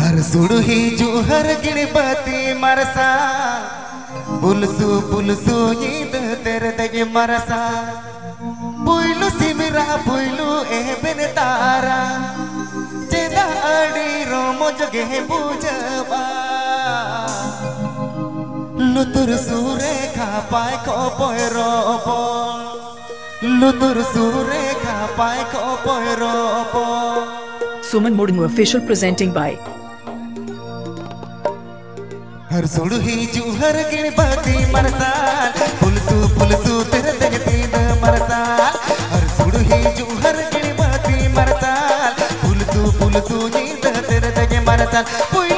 हर सुड़ ही जो हर गिणपति मरसा पुलसु यीद तेरे दगे मरसा पुइलु सिमरा पुइलु एबेन तारा चेदा अड़ी रोमो जगे बुझबा लुतुर सुरे खा पाए को पोयरोपो लुतुर सुरे खा पाए को पोयरोपो Suman Murmu official presenting by हर सुड़ ही जू हर गिणपति मरसाल पुलसु तेरे दगे तीन मरसाल हर सुड़ ही जू हर गिणपति मरसाल पुलसु यीद तेरे दगे मरसाल